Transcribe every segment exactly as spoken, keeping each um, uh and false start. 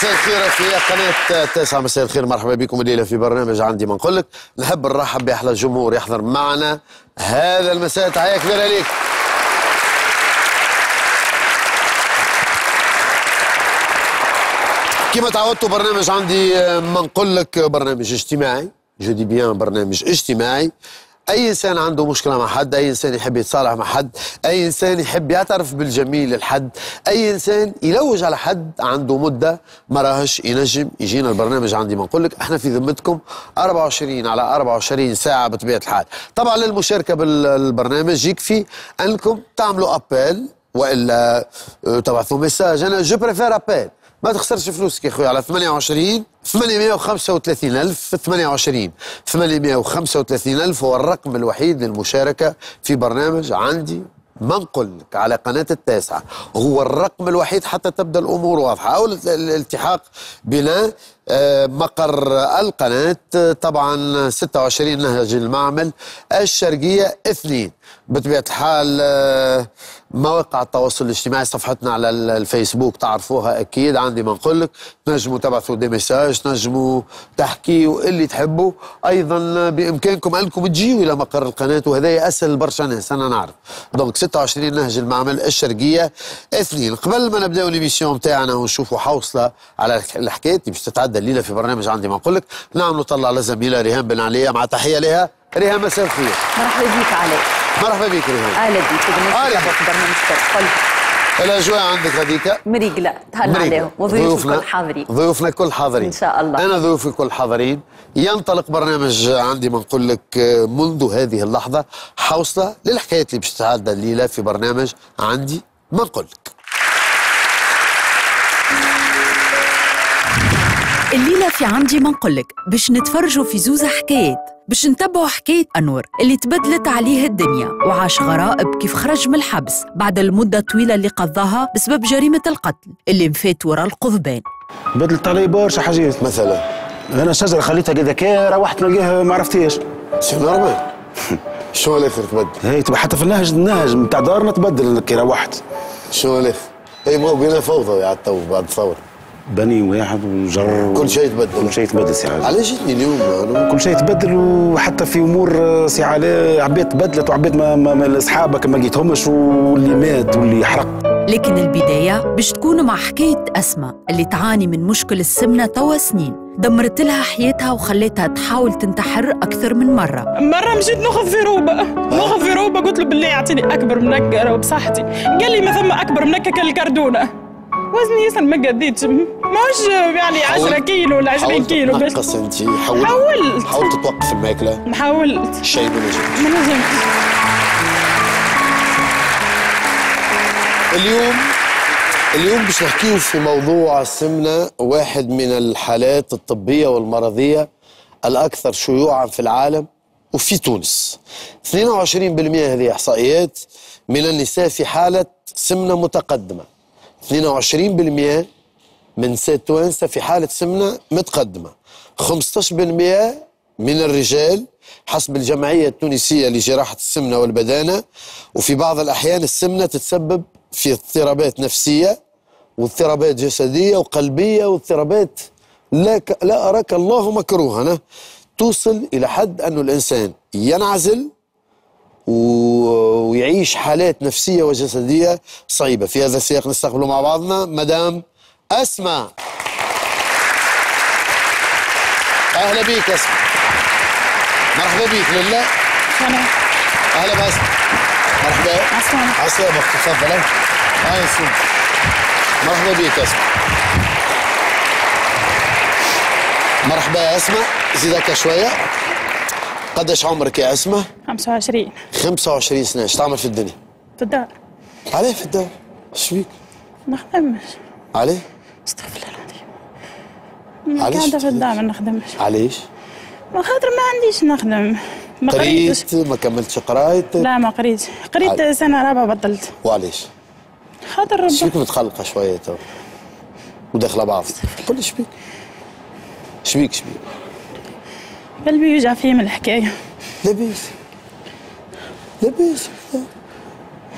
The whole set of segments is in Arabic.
مساء الخير في قناة تسعة. مساء الخير، مرحبا بكم الليلة في برنامج عندي ما نقول لك. نحب نرحب بأحلى الجمهور يحضر معنا هذا المساء. تحية كبيرة ليك. كما تعودتوا برنامج عندي ما نقول لك برنامج اجتماعي، جو دي بيان برنامج اجتماعي. أي إنسان عنده مشكلة مع حد، أي إنسان يحب يتصالح مع حد، أي إنسان يحب يعترف بالجميل لحد، أي إنسان يلوج على حد عنده مدة ما راهش ينجم يجينا البرنامج عندي ما نقول لك. احنا في ذمتكم أربعة وعشرين على أربعة وعشرين ساعة بطبيعة الحال. طبعا للمشاركة بالبرنامج يكفي أنكم تعملوا أبيل وإلا تبعثوا ميساج. أنا جو بريفير أبيل، ما تخسرش فلوسك يا خويا، على ثمانية وعشرين ثمانمائة وخمسة وثلاثين ألف. ثمانية وعشرين ثمانمائة وخمسة وثلاثين ألف هو الرقم الوحيد للمشاركة في برنامج عندي ما نقول لك على قناة التاسعة. هو الرقم الوحيد حتى تبدأ الأمور واضحة. أو الالتحاق بنا مقر القناة طبعا ستة وعشرين نهج المعمل الشرقية اثنين. بطبيعة الحال مواقع التواصل الاجتماعي، صفحتنا على الفيسبوك تعرفوها أكيد عندي ما نقول لك. تنجموا تبعثوا دي ميساج، تنجموا تحكيوا اللي تحبوا. أيضا بإمكانكم أنكم تجيوا إلى مقر القناة، وهذا أسهل برشا ناس أنا نعرف. دونك ستة وعشرين نهج المعمل الشرقية اثنين. قبل ما نبداو ليميسيون تاعنا ونشوفوا حوصلة على الحكايات اللي باش تتعدى الليلة في برنامج عندي ما نقول لك، نعم نطلع على زميلة ريهام بن عليا مع تحية لها. ريهام مساء الخير. مرحبا بك علاء. مرحبا بك ريهام. اهلا بك. بالنسبه لبرنامج قل الاجواء عندك هذيك مريقله تهلا عليهم وضيوفنا الكل حاضرين. ضيوفنا الكل حاضرين ان شاء الله. انا ضيوفي الكل حاضرين. ينطلق برنامج عندي ما نقول لك منذ هذه اللحظه حوصله للحكايات اللي باش تتعدى الليله في برنامج عندي ما نقول لك. الليلة في عندي ما نقولك باش نتفرجوا في زوزة حكايات، باش نتبعوا حكاية أنور اللي تبدلت عليه الدنيا وعاش غرائب كيف خرج من الحبس بعد المدة الطويلة اللي قضاها بسبب جريمة القتل اللي مفات وراء القضبان. بدلت علي برشا حاجات. مثلا أنا شجرة خليتها كذا كي روحت نلقاها ما عرفتهاش. سي نورمال. شو الاخر تبدل؟ هي تبقى حتى في النهج النهج نتاع دارنا تبدل كي روحت. شو الاخر؟ هي مو بينا فوضى يا تو بعد الثورة. بني واحد وجر كل شيء يتبدل. كل شيء يتبدل سي علاء. علاش جيتني اليوم؟ كل شيء يتبدل، وحتى في امور سي علاء عباد تبدلت وعباد ما, ما, ما اصحابك ما لقيتهمش واللي مات واللي حرق. لكن البداية باش تكون مع حكاية أسماء اللي تعاني من مشكل السمنة توا سنين، دمرت لها حياتها وخلتها تحاول تنتحر أكثر من مرة. مرة مشيت ناخذ في روبة، ناخذ في روبة قلت له بالله اعطيني أكبر من هكا بصحتي، قال لي ما ثم أكبر من هكا كالكردونة. وزني ياسر ما قديتش، ماهوش يعني عشرة كيلو ولا عشرين كيلو. باش تنقص انت؟ حاولت حاولت حاولت توقف الماكلة؟ حاولت شيء ما نجمش. ما نجمش. اليوم اليوم باش نحكيو في موضوع السمنة، واحد من الحالات الطبية والمرضية الأكثر شيوعا في العالم وفي تونس. اثنين وعشرين بالمئة هذه إحصائيات من النساء في حالة سمنة متقدمة. اثنين وعشرين بالمئة من نساء التوانسة في حالة سمنة متقدمة. خمسة عشر بالمئة من الرجال حسب الجمعية التونسية لجراحة السمنة والبدانة. وفي بعض الأحيان السمنة تتسبب في اضطرابات نفسية واضطرابات جسدية وقلبية واضطرابات لا, ك... لا أراك الله مكروها، توصل إلى حد أنه الإنسان ينعزل و... ويعيش حالات نفسية وجسدية صعيبة. في هذا السياق نستقبل مع بعضنا مدام أسماء. أهلا بيك أسماء. مرحبا بيك. لله أهلا بأسماء. مرحبا. عسلامة. عسلامة. تفضل. هاي السم. مرحبا بيك أسماء. مرحبا يا أسماء. زيدك شوية. قديش عمرك يا أسماء؟ خمسة وعشرين. خمسة وعشرين سنة. ايش تعمل في الدنيا؟ في الدار. عليه في الدار؟ ايش بيك؟ ما نخدمش. عليه؟ استغفر الله العظيم. علاش قاعدة في الدار ما نخدمش. علاش؟ ما خاطر ما عنديش نخدم. ما قريتش. قريت؟ ما كملتش قرايتك؟ لا ما قريتش، قريت عل... سنة رابعة بطلت. وعلاش؟ خاطر ربي. ايش بيك متخلقة شوية تو؟ وداخلة بعض. قول لي ايش بيك؟ ايش بيك ايش بيك؟ قلبي يوجع فيه من الحكاية. لاباس لاباس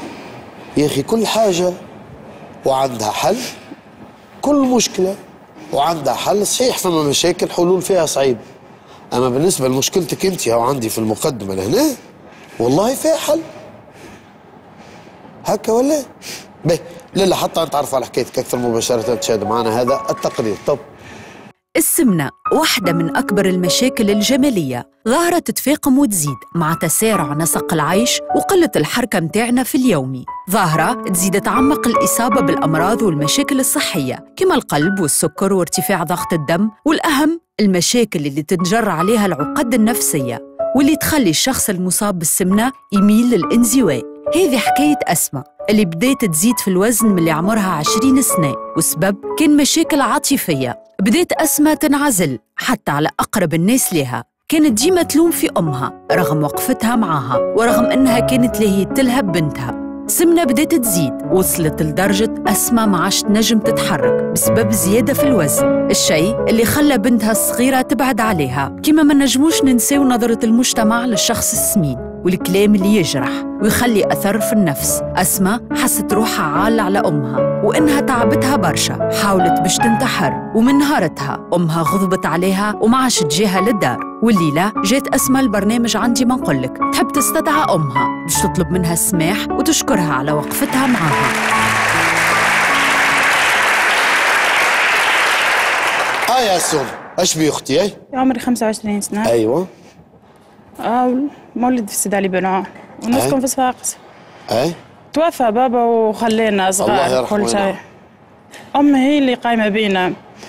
يا أخي، كل حاجة وعندها حل، كل مشكلة وعندها حل صحيح. فما مشاكل حلول فيها صعيب، اما بالنسبه لمشكلتك انت هو عندي في المقدمه لهنا والله فيها حل هكا ولا باهي. لا حتى نتعرفوا على حكايتك اكثر مباشره تشاهد معنا هذا التقرير. طب السمنة واحدة من أكبر المشاكل الجمالية، ظاهرة تتفاقم وتزيد مع تسارع نسق العيش وقلة الحركة متاعنا في اليومي، ظاهرة تزيد تعمق الإصابة بالأمراض والمشاكل الصحية كما القلب والسكر وارتفاع ضغط الدم، والأهم المشاكل اللي تنجر عليها العقد النفسية واللي تخلي الشخص المصاب بالسمنة يميل للانزواء. هذه حكاية أسماء اللي بدأت تزيد في الوزن من اللي عمرها عشرين سنة، والسبب كان مشاكل عاطفية. بدأت أسماء تنعزل حتى على أقرب الناس لها، كانت ديما تلوم في أمها رغم وقفتها معها ورغم أنها كانت لهيتلها ببنتها. سمنة بدأت تزيد، وصلت لدرجة أسماء ما عادش تنجم تتحرك بسبب زيادة في الوزن، الشيء اللي خلى بنتها الصغيرة تبعد عليها. كما ما نجموش ننساو نظرة المجتمع للشخص السمين والكلام اللي يجرح ويخلي أثر في النفس. أسماء حست روحها عالة على أمها وإنها تعبتها برشا، حاولت باش تنتحر، ومن نهارتها أمها غضبت عليها وما عادش تجيها للدار. والليلة جات أسماء البرنامج عندي ما نقولك، تحب تستدعى أمها باش تطلب منها السماح وتشكرها على وقفتها معها. اه يا سوم اش بي اختي؟ اي عمري خمسة وعشرين سنة. ايوه. اه مولد في سيدي علي بن ونسكن في صفاقس. اي توفى بابا وخلينا صغار كل شيء. امي هي اللي قايمه بينا.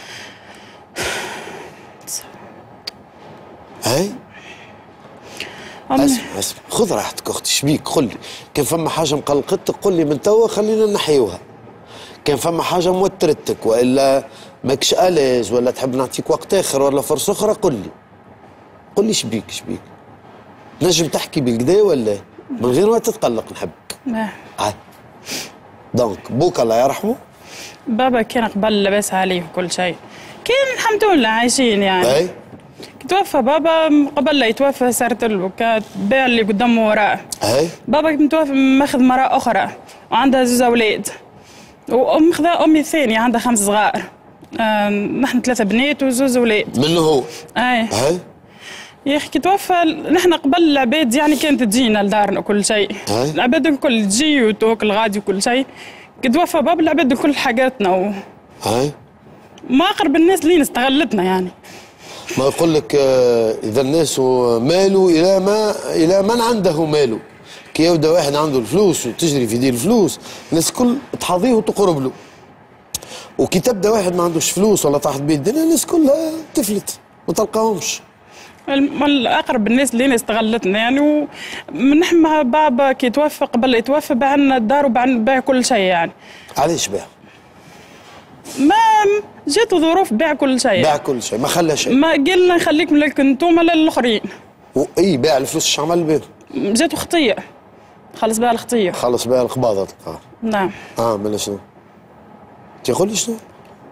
اي امي اسمع اسمع خذ راحتك اختي، شبيك؟ قل لي كان فما حاجه مقلقتك قل لي من توا خلينا نحيوها. كان فما حاجه موترتك والا ماكش أليز ولا تحب نعطيك وقت اخر ولا فرصه اخرى قل لي. قل لي شبيك شبيك؟ نجم تحكي بالكدا ولا من غير ما تتقلق؟ نحبك. نعم. هاي دونك بوك الله يرحمه بابا كان قبل لاباس عليه وكل شيء، كان الحمد لله عايشين يعني. اي توفى بابا قبل لا يتوفى صارت له كانت بيع اللي قدامه وراه. اي بابا متوفى ماخذ مرأة أخرى وعندها زوج أولاد، وأم خذا أمي الثانية عندها خمس صغار. آه نحن ثلاثة بنات وزوج أولاد. منه هو؟ اي اي يا اخي كي توفى نحن قبل العباد يعني كانت تجينا لدارنا كل شيء، العباد الكل تجي وتوكل غادي وكل شيء. كي توفى بابا العباد الكل حاجاتنا و اي ما اقرب الناس اللي استغلتنا يعني. ما يقول لك آه اذا الناس مالوا الى ما الى من عنده ماله. كي يبدا واحد عنده الفلوس وتجري في دي الفلوس الناس الكل تحاضيه وتقرب له، وكي تبدا واحد ما عندوش فلوس ولا طاحت بيه الدنيا الناس كلها تفلت ما تلقاهمش. اقرب الناس اللي استغلتنا يعني. ونحن مع بابا كي توفى قبل لا يتوفى باع لنا الدار وباع كل شيء يعني. علاش باع؟ ما جاته ظروف باع كل شيء. باع كل شيء ما خلى شيء. ما قال لنا نخليكم لك انتم للاخرين. اي باع الفلوس اش عمل بيه؟ جاته خطيه خلص بها الخطيه. خلص بها القباضه تلقاها. نعم. اه من شنو؟ تقول لي شنو؟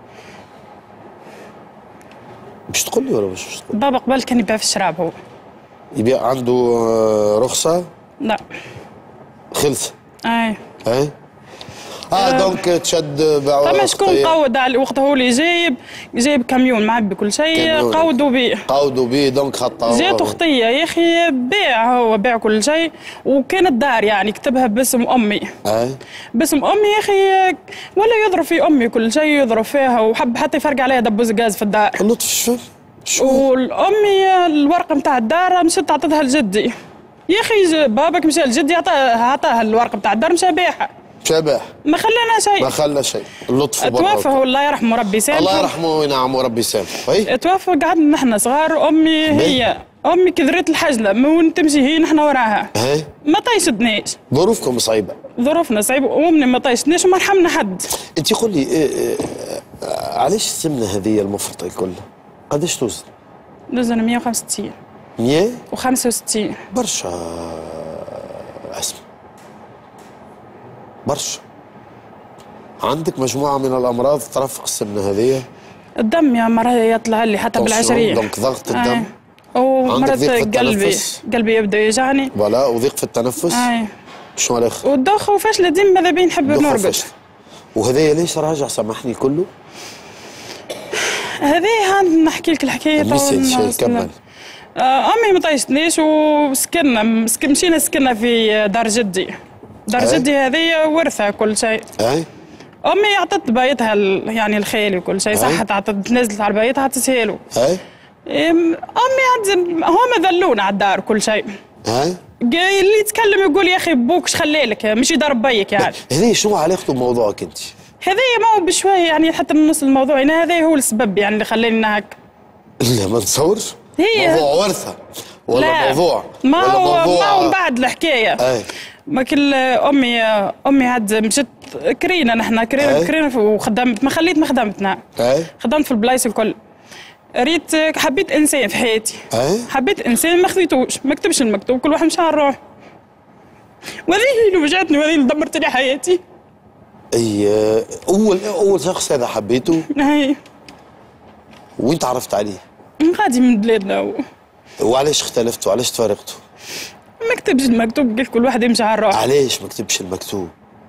باش تقول لي ولا باش تقول؟ بابا قبل كان يبيع في الشراب هو. يبيع عنده رخصة؟ لا. خلص؟ اي. اي؟ اه دونك تشد باعوا. فما شكون قود على وقتها هو اللي جايب جايب كاميون معبي كل شيء قودوا بيه. قودوا بيه دونك خطا. جاته خطية يا اخي باع هو باع كل شيء وكانت دار يعني كتبها باسم امي. اي. باسم امي يا اخي ولا يضرب في امي كل شيء يضرب فيها وحب حتى يفرق عليها دبوز غاز في الدار. اللطف شو؟ شو؟ والامي الورقة نتاع الدار مشت عطتها لجدي. يا اخي باباك مشى لجدي عطاها عطاها الورقة نتاع الدار مشى باعها. شبح ما خلانا شيء. ما خلى شيء. اللطف توفى هو الله يرحمه ربي يسامحه. الله يرحمه وينعمه وربي يسامحه. توفى قعدنا نحن صغار امي هي امي كذرت الحجله من وين تمشي هي نحن وراها. هي ما طيشتناش. ظروفكم صعيبه. ظروفنا صعيبه وامي ما طيشتناش وما رحمنا حد. انت قول لي إيه إيه علاش السمنه هذه المفرطه كلها؟ قداش توزن؟ نوزن مية وخمسة وستين. مية وخمسة وستين. برشا اسمع برشا. عندك مجموعة من الأمراض ترافق السمنة هذه؟ الدم يا مرة يطلع لي حتى بالعشرين. دونك ضغط الدم. آه. ومرة قلبي قلبي يبدا يوجعني. ولا وضيق في التنفس. آه. شنو الاخر؟ والدوخة وفشلة ديما ماذا بين نحب نرقد. وهذايا ليش راجع سامحني كله؟ هذه نحكي لك الحكايه. نسيت شيء كمل. امي ما طيشتنيش وسكننا مسك... مشينا سكننا في دار جدي. دار أي. جدي هذه ورثه كل شيء. اي امي عطت بيتها ال... يعني الخالي وكل شيء، صح عطت نزلت على بيتها عطتها له. اي امي عاد هما ذلونا على الدار كل شيء. اي اللي يتكلم يقول يا اخي بوك شخليلك مش يضرب بيك يعني. هذه شنو علاقته بموضوعك انت؟ هذه ما هو بشويه يعني حتى من نص الموضوع هنا، هذا هو السبب يعني اللي خلاني هكا. لا ما نتصورش. هي موضوع ورثه ولا لا. موضوع ما ولا هو موضوع ما هو من بعد الحكايه. اي ما كل امي امي عاد مشت كرينا نحن كرينا كرينا وخدمت ما خليت ما خدمتنا. اي خدمت في البلايص الكل. ريت حبيت انسان في حياتي. اي حبيت انسان ما خذيتوش، ما كتبش المكتوب، كل واحد مشى على روحه. وهذه اللي وجعتني وهذه اللي دمرت لي حياتي. اي اول اول شخص هذا حبيته؟ اي. وين تعرفت عليه؟ غادي من بلادنا و... وعلاش اختلفتوا؟ علاش تفارقتوا؟ ما كتبش المكتوب، قلت كل واحد يمشي على روحه. علاش ما كتبش المكتوب؟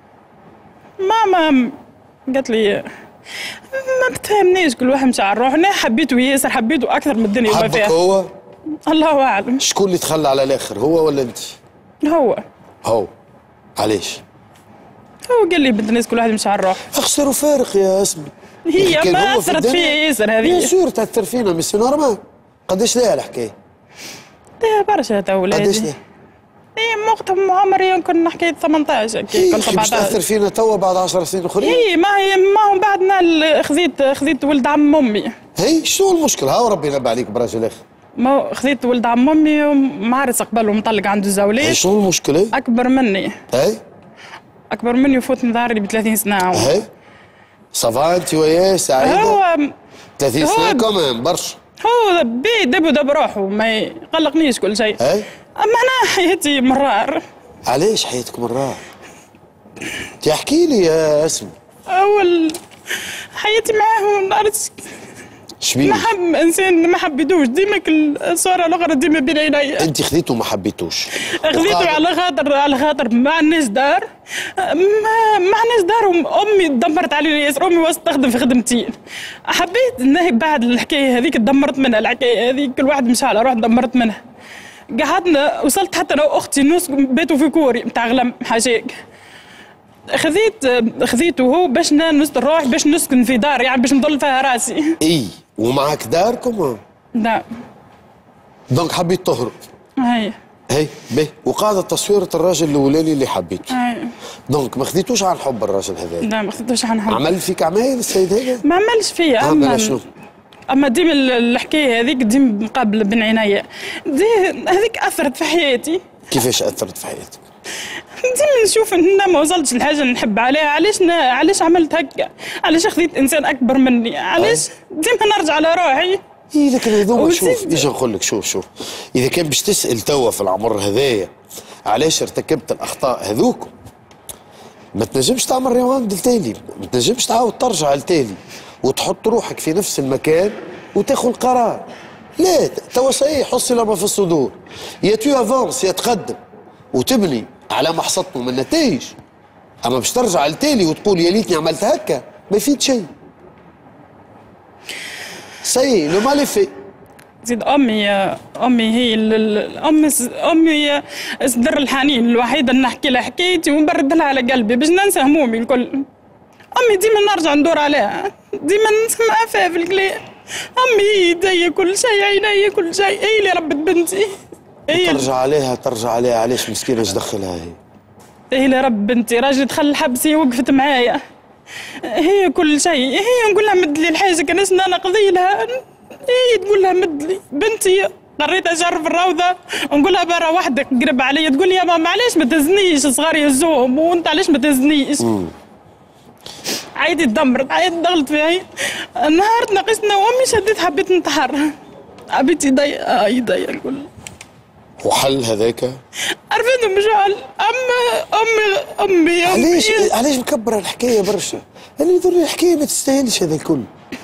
ماما قالت لي ما بتفهمنيش، كل واحد مشى على روحه. انا حبيته ياسر، حبيته اكثر من الدنيا وما فيها. حبك هو؟ الله اعلم. شكون اللي تخلى على الاخر، هو ولا انت؟ هو. هو علاش؟ هو قال لي بنت الناس كل واحد يمشي على روحه. اخسر وفارق يا اسمي. هي ما اثرت فيا ياسر هذه. بيان سور تاثر فينا مي سي نورمال. قداش لها الحكايه؟ لها برشا تو ولادي. قداش لها؟ اي وقتها عمري يمكن نحكي ثمنطاش هكا كنت سبعطاش. تاثر فينا توا بعد عشر سنين اخرين. اي ما هي ما هو بعدنا خذيت خذيت ولد عم امي. هي شنو المشكل؟ ها ربي ينبه عليك براجل اخر. ما خذيت ولد عم امي ومعرس قبل ومطلق عنده زولات. شنو المشكله؟ اكبر مني. اي اكبر مني وفوت من ظهري ب ثلاثين سنه. اهي صافا انت وياه سعيده؟ هو ثلاثين سنه كمان برشا. هو بي دب ودب روحه ما يقلقنيش كل شيء. اي اما انا حياتي مرار. علاش حياتك مرار؟ انت احكي لي يا اسمي. اول حياتي معاه نعرف شبيه؟ ما حب انسان ما حبيتوش، ديما الصوره الاخرى ديما بين عيني. انت خذيته وما حبيتوش؟ خذيته على خاطر على خاطر مع الناس دار ما مع الناس دار امي دمرت علي ياسر. امي وصلت تخدم في خدمتين. حبيت انه بعد الحكايه هذيك دمرت منها الحكايه هذيك، كل واحد مشى على روح دمرت منها. قعدنا وصلت حتى انا واختي نص بيتوا في كوري نتاع غلم حاجيك. خذيت خذيته هو باش نستر روح باش نسكن في دار يعني باش نضل فيها راسي. اي ومعك داركم؟ لا. دونك حبيت تهرب. هي هي باهي وقاعدة تصويرة الراجل الاولاني اللي حبيته. هي دونك ما خذيتوش عن حب الراجل هذا؟ لا ما خذيتوش عن حب. عمل فيك عمايل السيد هذا؟ ما عملش فيا. اما شنو؟ اما ديما الحكايه هذيك ديما مقابل بين عينيا دي هذيك اثرت في حياتي. كيفاش اثرت في حياتك؟ ديما نشوف ان ما وصلتش لحاجه نحب عليها. علاش نا... علاش عملت هكا؟ علاش خذيت انسان اكبر مني؟ علاش ديما نرجع على روحي؟ اي لكن هذوما شوف ايش نقول لك، شوف شوف اذا كان باش تسال توا في العمر هذايا علاش ارتكبت الاخطاء هذوك ما تنجمش تعمل ريواند لتالي، ما تنجمش تعاود ترجع لتالي وتحط روحك في نفس المكان وتاخذ قرار. لا توا صحيح حصل ما في الصدور، يا تو افونس يا تقدم وتبني على ما حصلت من نتائج. اما باش ترجع لتالي وتقول يا ليتني عملت هكا ما يفيد شيء. سي لو مال في زيد امي امي هي امي امي صدر الحنين الوحيده اللي نحكي لها حكايتي ونبرد لها على قلبي باش ننسى همومي الكل. امي ديما نرجع ندور عليها، ديما نسمعها فيها في الكلام. امي هي يدي كل شيء، عيني كل شيء، هي اللي ربت بنتي. هي ترجع عليها ترجع عليها علاش مسكينه ايش دخلها هي؟ هي اللي رب بنتي، راجل دخل الحبس هي وقفت معايا. هي كل شيء، هي نقول لها مد لي الحاجه كان انا نقضي لها، هي تقول لها مد لي. بنتي قريت اشهر في الروضه ونقول لها برا وحدك قرب عليا، تقول لي يا ماما علاش ما تهزنيش صغار يهزوهم وانت علاش ما تهزنيش؟ عيدي تدمرت، عيدي دخلت فيها. النهار تناقشنا وامي شديت حبيت ننتحر، حبيت يضيق يضيق الكل. وحل هذاك؟ عرفتهم مش حل. اما امي امي علاش علاش مكبره الحكايه برشا؟ انا يظهر لي الحكايه ما تستاهلش هذا الكل.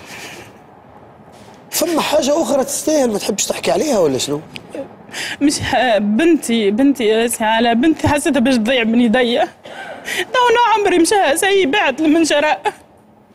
فما حاجه اخرى تستاهل ما تحبش تحكي عليها ولا شنو؟ مش بنتي بنتي على بنتي حسيتها باش تضيع من يديا. تو انا عمري مشى سي بعت من شراء.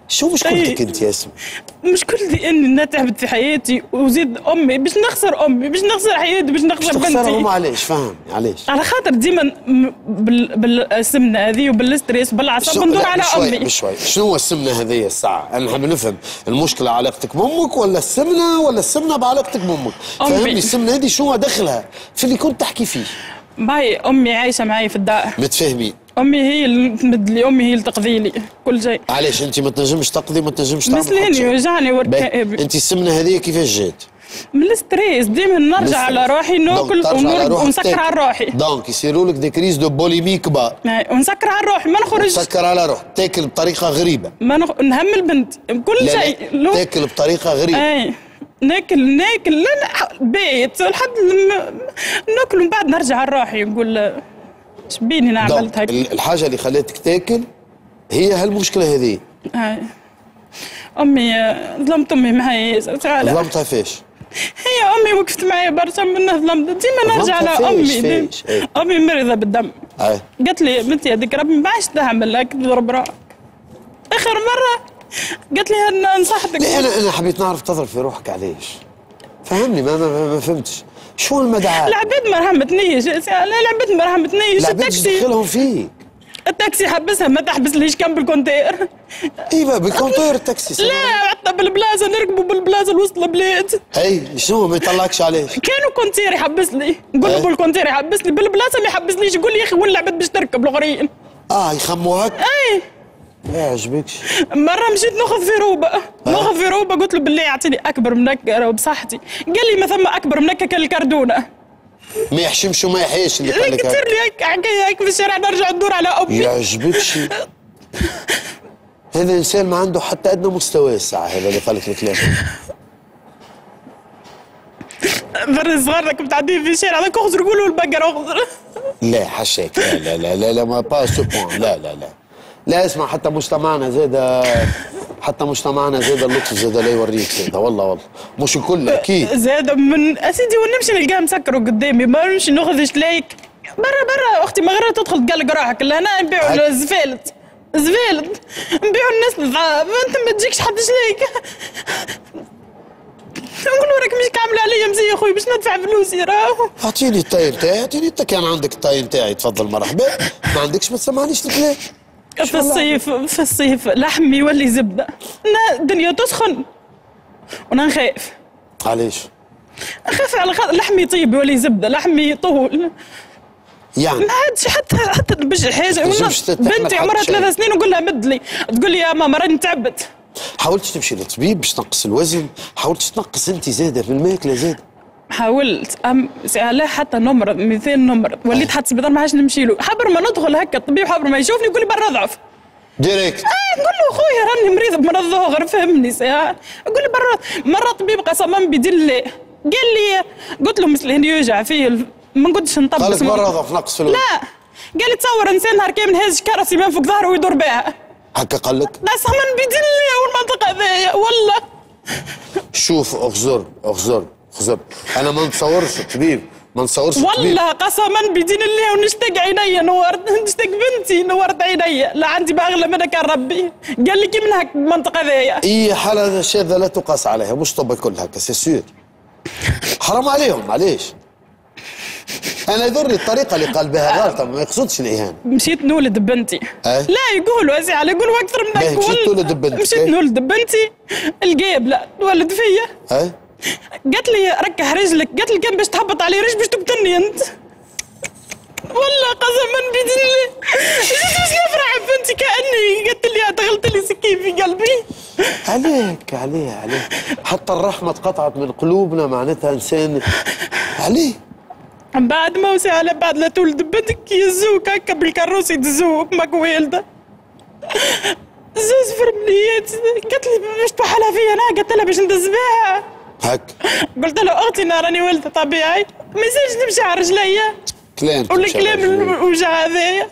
شو مشكلتك انت يا اسمي؟ مشكلتي اني انا تعبت في حياتي وزيد امي باش نخسر امي باش نخسر حياتي باش نخسر بنتي. تخسرهم علاش؟ فاهم علاش؟ على خاطر ديما بال... بالسمنه هذه وبالستريس وبالعصب ندور على بشوي امي. بشوي شنو هو السمنه هذه الساعه؟ انا نحب نفهم المشكله علاقتك بامك ولا السمنه ولا السمنه بعلاقتك بامك؟ فهمني السمنه هذه شنو دخلها في اللي كنت تحكي فيه؟ باي امي عايشه معي في الدار. متفاهمين؟ امي هي اللي تمد لي، امي هي اللي تقضي لي كل شيء. علاش انت ما تنجمش تقضي ما تنجمش تعمل؟ مسليني يوجعني وركابي. انت السمنه هذه كيفاش جات؟ من الستريس ديما نرجع على روحي ناكل ونرقد ونسكر على روحي. دونك يصيروا لك دي كريز دو بوليمي كبار. ونسكر على روحي ما نخرجش. نسكر على روحي، تاكل بطريقه غريبه. ما نخ... نهمل بنتي كل شيء. لو... تاكل بطريقه غريبه. اي ناكل ناكل بيت لحد لما ناكل ومن بعد نرجع على روحي نقول شبيني انا عملت هيك. الحاجه اللي خلتك تاكل هي هالمشكله هذه. اي امي ظلمت امي معي. ظلمتها فيش؟ هي امي وقفت معي برشا منها ظلمت ديما نرجع على امي. امي مريضه بالدم. أي. قالت لي بنتي هذيك ربي ما عادش تعمل لك تضرب روحك. اخر مره قالت لي انا نصحتك. لا انا انا حبيت نعرف تضرب في روحك علاش؟ فهمني ما ما, ما فهمتش شو المدعاة؟ العباد ما رحمتنيش، لا العباد ما رحمتنيش. التاكسي دخلهم فيك. التاكسي حبسها ما تحبسليش كان بالكونتير. ايوه بالكونتير التاكسي. لا حتى بالبلازا نركبوا بالبلازا لوسط البلاد. اي شنو ما يطلعكش علاش؟ كانوا كونتير يحبس لي، نقول له بالكونتير يحبس لي، بالبلازا ما يحبسليش، يقول لي يا اخي وين العباد باش تركب الاخرين. اه يخموا هكا؟ اي ما يعجبكش. مرة مشيت ناخذ في روبة، ناخذ في روبة قلت له بالله اعطيني أكبر منك بصحتي، قال لي ما ثم أكبر منك كالكردونة. ما يحشمش وما يحيش اللي قال لك كثر لي هيك حكاية هيك في الشارع نرجع ندور على أمي. يعجبكش؟ هذا إنسان ما عنده حتى أدنى مستوى الساعة هذا اللي قال لك الكلام. برا صغار راكم تعدين في الشارع هذاك اخزر قولوا البقرة اخزر. لا حشاك لا لا لا لا لا ما با سو بوان لا لا لا. لا اسمع حتى مجتمعنا زاد حتى مجتمعنا زاد اللطف زاد لا يوريك زاد والله والله مش الكل اكيد زاد من اسيدي ونمشي نلقاه مسكر قدامي ما نمشي ناخذ شلايك برا برا اختي ما غير تدخل تقلق روحك لهنا نبيعوا الزفالت زفالت نبيعوا الناس الضعاف انت ما تجيكش حد شلايك نقولوا راك مش كامل عليا مزيه خويا باش ندفع فلوسي راهو اعطيني الطاي نتاعي اعطيني انت كان عندك الطاي نتاعي تفضل مرحبا ما عندكش ما تسمعنيش الكلام في الصيف في الصيف لحم يولي زبده الدنيا تسخن وانا نخاف. علاش؟ نخاف على خاطر لحمي يطيب يولي زبده لحمي يطول يعني ما عادش حتى حتى باش حاجه بنتي عمرها ثلاث سنين نقول لها مد لي تقول لي يا ماما راني تعبت. حاولتش تمشي للطبيب باش تنقص الوزن؟ حاولتش تنقص انت زاده في الماكله زاده؟ حاولت ام لا حتى نمرض ميتين نمرض وليت حتى السبيطار ما عادش نمشي له حبر ما ندخل هكا الطبيب حبر ما يشوفني يقول لي برا اضعف ديريكت اه نقول له خويا راني مريض بمرض الظهر فهمني ساعه يقول لي برا مره الطبيب قسما بدين الله قال لي قلت له مثل هنا يوجع فيه ما نقدش نطبس قال لك برا اضعف نقص في الوزن لا قال لي تصور انسان نهار كامل هاز كرسي من فوق ظهره ويدور بها هكا قال لك؟ قسما بدين الله والمنطقه هذايا والله شوف اخزر اخزر اخزر انا ما نتصورش الطبيب ما نتصورش الطبيب والله قسما بدين الله ونشتاق عينيا نورت نشتاق بنتي نورت عينيا لا عندي ما اغلى منك يا ربي قال لي كي من هك المنطقه ذايا اي حاله شاذه لا تقاس عليها مش طب الكل هكا سي سور حرام عليهم معليش انا يضرني الطريقه اللي قال بها غلطه ما يقصدش الاهانه مشيت نولد ببنتي أه؟ لا يقولوا اسي على يقولوا اكثر من هيك مشيت تولد ببنتك مشيت نولد ببنتي القيب لا تولد فيا أه؟ قالت لي ركح رجلك قالت لي كان باش تهبط علي رجل باش تقتلني انت والله قسما بدين الله جيت باش نفرح بنتي كاني قالت لي دخلت لي سكين في قلبي عليك عليه عليه حتى الرحمه اتقطعت من قلوبنا معناتها انسان عليه بعد ما وسع على بعد لا تولد بنتك يزوك هكا بالكروسي يدزوك ماك والده زوز فرمليات قالت لي باش توحلها فيا انا قلت لها باش ندز بها هك قلت له اختي انا راني والده طبيعي ما يصيرش نمشي على رجليا كلام والكلام الوجع هذايا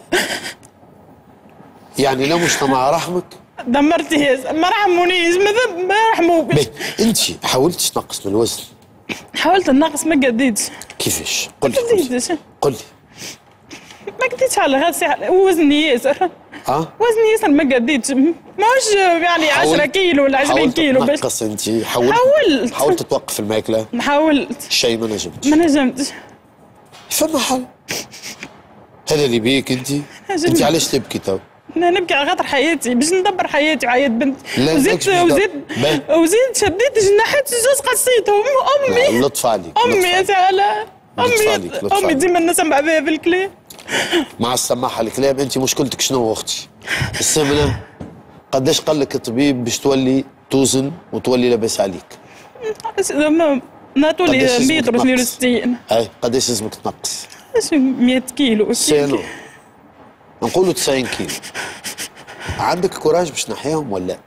يعني لا مجتمع رحمك دمرتي ما رحمونيش ما ما رحموك انت حاولتش تنقص من الوزن حاولت ننقص ما قديتش كيفاش؟ قل لي ما قديتش قل لي ما قديتش على غير ساعة وزني ياسر اه وزني ياسر ما قديتش، ماهوش يعني عشرة كيلو ولا عشرين كيلو باش تنقص. انت حاولت حاولت حاولت توقف الماكله؟ حاولت شيء ما نجمتش. ما نجمتش. فما حل. هذا اللي بيك انت. انت علاش تبكي تو؟ انا نبكي على خاطر حياتي باش ندبر حياتي وحياة بنتي. وزيد وزيد وزيد شديت جناحات الجوز قصيتهم. امي لطف عليك. امي يا تعالى. امي امي ديما نسمع بها بالكلام. مع السماحه الكلام، انت مشكلتك شنو اختي؟ السمنه قداش قال لك الطبيب باش تولي توزن وتولي لاباس عليك؟ انا طولي متر واثنين وستين. اي قداش لازمك تنقص؟ مئة كيلو. سينو نقولوا تسعين كيلو. عندك كوراج باش نحيهم ولا؟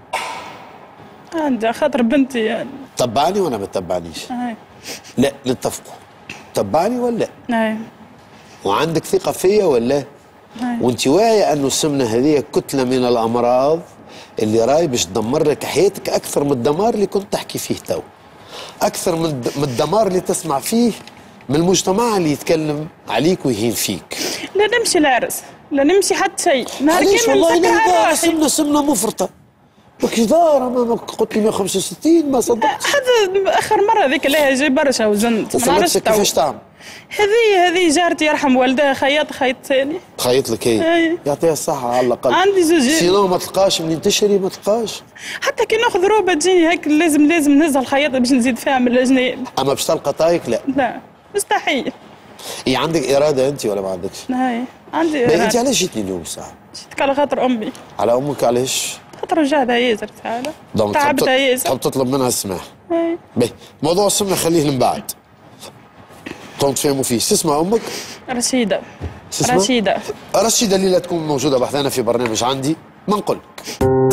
عندي خاطر بنتي يعني. تبعني ولا ما تبعنيش؟ اي لا نتفقوا. تبعني ولا؟ اي وعندك ثقة فيا ولا؟ اي وانت واعية انه السمنة هذه كتلة من الامراض اللي راي باش تدمر لك حياتك اكثر من الدمار اللي كنت تحكي فيه تو. اكثر من الدمار اللي تسمع فيه من المجتمع اللي يتكلم عليك ويهين فيك. لا نمشي العرس، لا نمشي حتى شيء، نهار علاش كامل والله نفكر على لا روحي. سمنة سمنة مفرطة. بكي دار امامك قلت لي مئة وخمسة وستين ما صدقت. حتى اخر مرة ذيك اللي جاي برشا وزنت. وفي لبسك كيفاش تعمل؟ هذه هذه جارتي يرحم والدها خياط خيط ثاني. خيط لك هي. أي. يعطيها الصحة على الأقل. عندي زوجين. سينو ما تلقاش منين تشري ما تلقاش. حتى كي ناخذ روبة تجيني هيك لازم لازم نهزها الخياطة باش نزيد فيها من الأجناب. أما باش تلقى طايك لا. لا مستحيل. إيه عندك إرادة أنت ولا ما عندكش؟ هاي عندي باهي إرادة. أنت علاش جيتني اليوم الساعة؟ جيتك على خاطر أمي. على أمك علاش؟ خاطر وجعتها ياسر تعالى. دونك تعبتها ياسر. تحب تطلب منها السماح. أي. باهي موضوع السمنة خليه من بعد. تفهموا فيه. شو اسمها أمك؟ رشيدة. اسمها؟ رشيدة. رشيدة اللي لا تكون موجودة بحثنا في برنامج عندي ما نقول لك.